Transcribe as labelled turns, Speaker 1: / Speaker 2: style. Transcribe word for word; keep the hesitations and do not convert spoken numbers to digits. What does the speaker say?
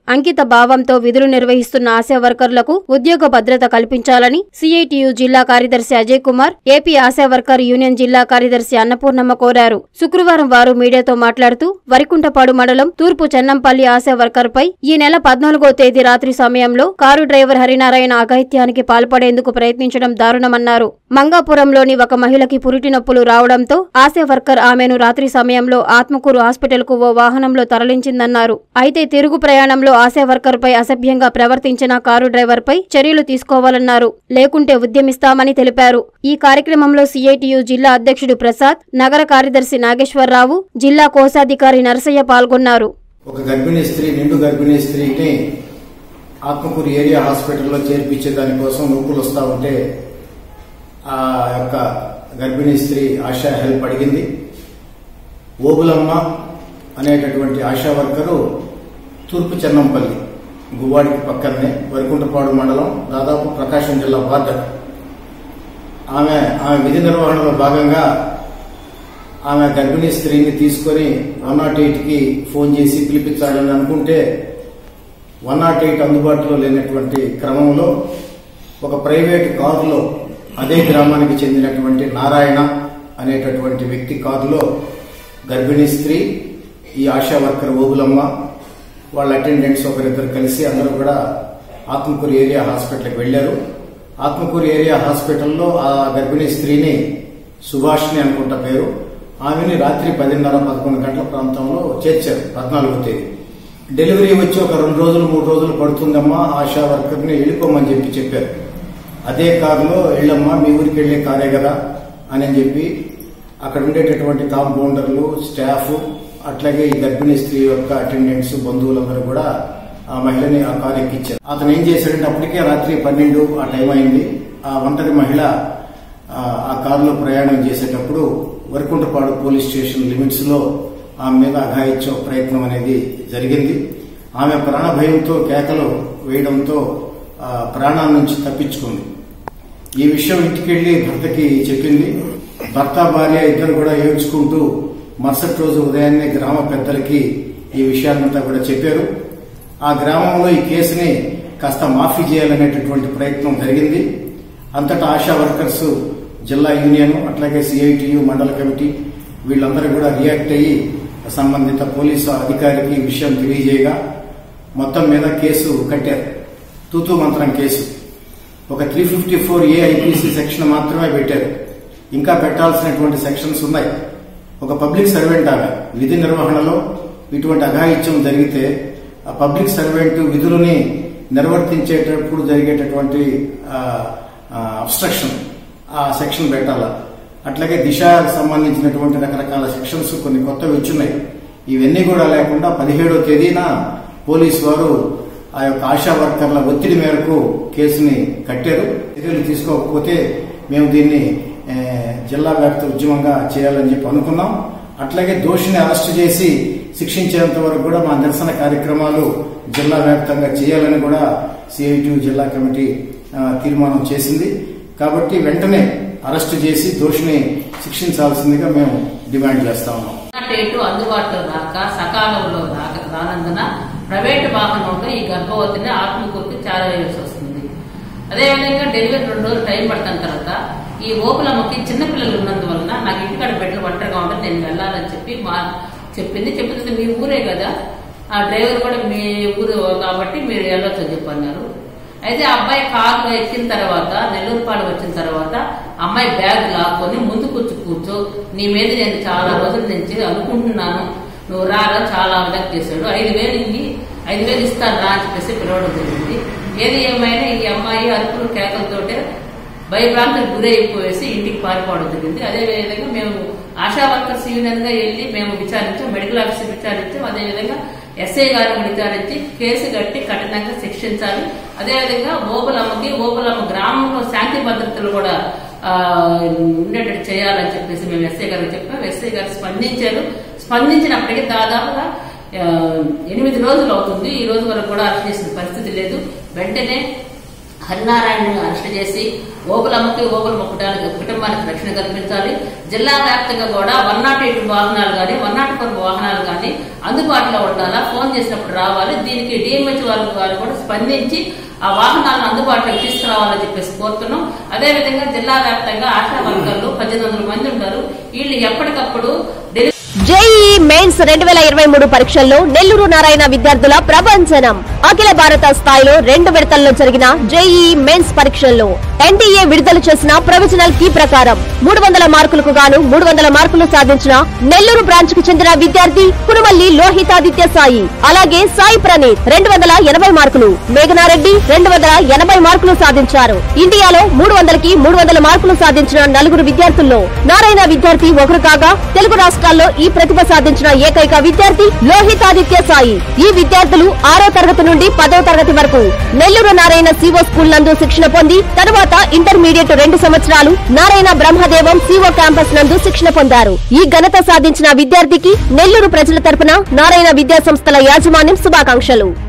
Speaker 1: అంకిత భావంతో విధులు నిర్వహిస్తున్న ఆశా వర్కర్లకు ఉద్యోగ భద్రత కల్పించాలని సిఐటియు జిల్లా కార్యదర్శి Ajay Kumar, AP Asha worker union జిల్లా కార్యదర్శి అన్నపూర్ణమ్మ కోరారు. శుక్రవారం వారు మీడియాతో మాట్లాడుతూ వరికుంటపాడు మండలం తూర్పు చెన్నంపల్లి ఆశా వర్కర్ పై ఈ నెల పద్నాలుగో తేదీ రాత్రి సమయంలో కారు డ్రైవర్ హరినారాయణ అఘాయిత్యానికి పాల్పడేందుకు ప్రయత్నించడం దారుణమన్నారు. మంగాపురంలోని ఒక మహిళకి పురిటి నొప్పులు రావడంతో ఆశా వర్కర్ ఆమెను రాత్రి సమయంలో ఆత్మకూరు హాస్పిటల్ కు ఓ వాహనంలో తరలించిందన్నారు. అయితే తిరుగు ప్రయాణంలో ఆశా వర్కర్ పై అసభ్యంగా ప్రవర్తించిన కారు డ్రైవర్ పై చర్యలు తీసుకోవాలన్నారు. లేకుంటే ఉద్యమిస్తామని తెలిపారు. ఈ కార్యక్రమంలో సిఐటియు జిల్లా అధ్యక్షుడు ప్రసాద్, నగర కార్యదర్శి నాగేశ్వరరావు, జిల్లా కోశాధికారి నరసయ్య పాల్గొన్నారు.
Speaker 2: ఒక గర్భిణీ స్త్రీ నిండు గర్భిణీ స్త్రీని ఆత్మకూరు ఏరియా హాస్పిటల్లో చేర్పించే దానికోసం నొప్పులు వస్తా ఉంటే ఆ యొక్క గర్భిణీ స్త్రీ ఆశా హెల్ప్ అడిగింది. ఓబులమ్మ అనేటటువంటి ఆశా వర్కరు తూర్పు చెన్నంపల్లి గువ్వాడికి పక్కనే వరికుంటపాడు మండలం, దాదాపు ప్రకాశం జిల్లా బార్డర్. ఆమె ఆమె విధి నిర్వహణలో భాగంగా ఆమె గర్భిణీ స్త్రీని తీసుకుని వన్ నాట్ ఎయిట్ కి ఫోన్ చేసి పిలిపించాలని అనుకుంటే వన్ నాట్ ఎయిట్ అందుబాటులో లేనటువంటి క్రమంలో ఒక ప్రైవేటు కారులో అదే గ్రామానికి చెందినటువంటి నారాయణ అనేటటువంటి వ్యక్తి కారులో గర్భిణీ స్త్రీ, ఈ ఆశా వర్కర్ ఓబులమ్మ, వాళ్ళ అటెండెంట్స్ ఒకరిద్దరు కలిసి అందరూ కూడా ఆత్మకూరు ఏరియా హాస్పిటల్కి వెళ్లారు. ఆత్మకూరు ఏరియా హాస్పిటల్లో ఆ గర్భిణీ స్త్రీని సుభాష్ని అనుకుంటా పేరు, ఆమెని రాత్రి పదిన్నర పదకొండు గంటల ప్రాంతంలో చేర్చారు. పద్నాలుగో తేదీ డెలివరీ వచ్చి ఒక రెండు రోజులు మూడు రోజులు పడుతుందమ్మా, ఆశా వర్కర్ని వెళ్ళిపోమని చెప్పి చెప్పారు. అదే కారులో వెళ్ళమ్మా, మీ ఊరికి వెళ్లే కారే కదా అని చెప్పి అక్కడ ఉండేటటువంటి కాంపౌండర్లు, స్టాఫ్, అట్లాగే ఈ గర్భిణీ స్త్రీ యొక్క అటెండెంట్స్, బంధువులందరూ కూడా ఆ మహిళని ఆ కారు ఎక్కించారు. అతను ఏం చేశాడంటే అప్పటికే రాత్రి పన్నెండు ఆ టైం అయింది. ఆ ఒంటరి మహిళ ఆ కారులో ప్రయాణం చేసేటప్పుడు వరికుంటపాడు పోలీస్ స్టేషన్ లిమిట్స్ లో ఆమె మీద అఘాయిత్య ప్రయత్నం అనేది జరిగింది. ఆమె ప్రాణ భయంతో కేకలు వేయడంతో ప్రాణాల నుంచి తప్పించుకుంది. ఈ విషయం ఇంటికెళ్లి భర్తకి చెప్పింది. భర్త భార్య ఇద్దరు కూడా ఏడ్చుకుంటూ మరుసటి రోజు ఉదయాన్నే గ్రామ పెద్దలకి ఈ విషయాలంతా కూడా చెప్పారు. ఆ గ్రామంలో ఈ కేసుని కాస్త మాఫీ చేయాలనేటటువంటి ప్రయత్నం జరిగింది. అంతటా ఆశా వర్కర్స్ జిల్లా యూనియన్, అట్లాగే సిఐటియు మండల కమిటీ వీళ్ళందరూ కూడా రియాక్ట్ అయ్యి సంబంధిత పోలీసు అధికారికి ఈ విషయం తెలియజేయగా మొత్తం మీద కేసు కట్టారు. తూతూ మంత్రం కేసు. ఒక three fifty four A IPC section మాత్రమే పెట్టారు. ఇంకా పెట్టాల్సినటువంటి సెక్షన్స్ ఉన్నాయి. ఒక పబ్లిక్ సర్వెంట్ ఆమె విధి నిర్వహణలో ఇటువంటి అఘాయిత్యం జరిగితే ఆ పబ్లిక్ సర్వెంట్ విధులని నిర్వర్తించేటప్పుడు జరిగేటటువంటి అబ్స్ట్రక్షన్ ఆ సెక్షన్ పెట్టాలా. అట్లాగే దిశకు సంబంధించినటువంటి రకరకాల సెక్షన్స్ కొన్ని కొత్తవి వచ్చున్నాయి. ఇవన్నీ కూడా లేకుండా పదిహేడో తేదీన పోలీసు వారు ఆ యొక్క ఆశా వర్కర్ల ఒత్తిడి మేరకు కేసుని కట్టారు. చర్యలు తీసుకోకపోతే మేము దీన్ని జిల్లా వ్యాప్త ఉద్యమంగా చేయాలని చెప్పి అనుకున్నాం. అట్లాగే దోషిని అరెస్టు చేసి శిక్షించేంత వరకు కూడా మా నిరసన కార్యక్రమాలు జిల్లా వ్యాప్తంగా చేయాలని కూడా సిఐటియు జిల్లా కమిటీ తీర్మానం చేసింది. కాబట్టి వెంటనే అరెస్టు చేసి దోషిని శిక్షించాల్సిందిగా మేము డిమాండ్ చేస్తా ఉన్నాం.
Speaker 3: అందుబాటులో రాక సకాలంలో రానందున ప్రైవేటు వాహనంలో ఈ గర్భవతిని ఆత్మకూరుకి చేరవేయాల్సి వస్తుంది. అదేవిధంగా డెలివరీ రెండు రోజులు టైం పడుతున్న తర్వాత ఈ ఓపులమ్మకి చిన్నపిల్లలు ఉన్నందువలన నాకు ఇంటికాడ బెడ్లు ఒంటరిగా ఉంటుంది, నేను వెళ్ళాలని చెప్పి మా చెప్పింది. చెప్పింది మీ ఊరే కదా, ఆ డ్రైవర్ కూడా మీ ఊరు కాబట్టి మీరు వెళ్ళొచ్చు అని చెప్పన్నారు. అయితే అబ్బాయి కారు ఎక్కిన తర్వాత నెల్లూరుపాడు వచ్చిన తర్వాత అమ్మాయి బ్యాగ్ లాక్కొని ముందు కూర్చు కూర్చో నీ మీద నేను చాలా రోజుల నుంచి అనుకుంటున్నాను, నువ్వు రారా, చాలా అర్థం చేశాడు. ఐదు వేలు ఐదు వేలు ఇస్తాను రా అని చెప్పేసి పిలవడం జరిగింది. ఏది ఏమైనా ఈ అమ్మాయి అరుపులు కేకలతోటే భయభ్రాంతులకు గురైపోయేసి ఇంటికి పారిపోవడం జరిగింది. అదేవిధంగా మేము ఆశా వర్కర్స్ యూనియన్ గా వెళ్లి మేము విచారించాం, మెడికల్ ఆఫీసర్ విచారించాం. అదేవిధంగా ఎస్ఐ గారిని విచారించి కేసు కట్టి కఠినంగా శిక్షించాలి. అదేవిధంగా ఓబులమ్మకి ఓబులమ్మ గ్రామంలో శాంతి భద్రతలు కూడా ఉండేటట్టు చేయాలని చెప్పేసి మేము ఎస్ఐ గారికి చెప్పాం. ఎస్ఐ గారు స్పందించారు. స్పందించినప్పటికీ దాదాపుగా ఎనిమిది రోజులు అవుతుంది. ఈ రోజు వరకు కూడా అరెస్ట్ చేసిన పరిస్థితి లేదు. వెంటనే హరినారాయణ అరెస్ట్ చేసి ఓగులమ్మకి ఓగులు మొక్కడానికి కుటుంబానికి రక్షణ కల్పించాలి. జిల్లా వ్యాప్తంగా కూడా వన్ నాట్ ఎయిట్ వాహనాలు కానీ వన్ నాట్ ఫోర్ వాహనాలు కానీ అందుబాటులో ఉండాలా, ఫోన్ చేసినప్పుడు రావాలి. దీనికి డిఎంహెచ్ వారు వారు కూడా స్పందించి ఆ వాహనాలను అందుబాటులోకి తీసుకురావాలని చెప్పేసి కోరుతున్నాం. అదేవిధంగా జిల్లా వ్యాప్తంగా ఆశా వర్కర్లు పద్దెనిమిది వందల మంది ఉన్నారు. వీళ్ళు ఎప్పటికప్పుడు
Speaker 4: జేఈఈ మెయిన్స్ రెండు వేల ఇరవై మూడు పరీక్షల్లో నెల్లూరు నారాయణ విద్యార్థుల ప్రభంజనం. అఖిల భారత స్థాయిలో రెండు విడతల్లో జరిగిన జేఈఈ మెయిన్స్ పరీక్షల్లో ఎన్టీఏ విడుదల చేసిన ప్రొవిజనల్ కీ ప్రకారం మూడు వందల మార్కులకు గాను మూడు వందల మార్కులు సాధించిన నెల్లూరు బ్రాంచ్ కు చెందిన విద్యార్థి కురుమల్లి లోహితాదిత్య సాయి, అలాగే సాయి ప్రణీత్ రెండు వందల ఎనభై మార్కులు, మేఘనారెడ్డి రెండు వందల ఎనభై మార్కులు సాధించారు. ఇండియాలో మూడు వందలకి మూడు వందల మార్కులు సాధించిన నలుగురు విద్యార్థుల్లో నారాయణ విద్యార్థి ఒకరు కాగా తెలుగు రాష్ట్రాల్లో ఈ ప్రతిభ సాధించిన ఏకైక విద్యార్థి లోహితాదిత్య సాయి. ఈ విద్యార్థులు ఆరో తరగతి నుండి పదో తరగతి వరకు నెల్లూరు నారాయణ సిఓ స్కూల్ నందు శిక్షణ పొంది తరువాత ఇంటర్మీడియట్ రెండు సంవత్సరాలు నారాయణ బ్రహ్మదేవం సిఓ క్యాంపస్ నందు శిక్షణ పొందారు. ఈ ఘనత సాధించిన విద్యార్థికి నెల్లూరు ప్రజల తరపున నారాయణ విద్యా సంస్థల యాజమాన్యం శుభాకాంక్షలు.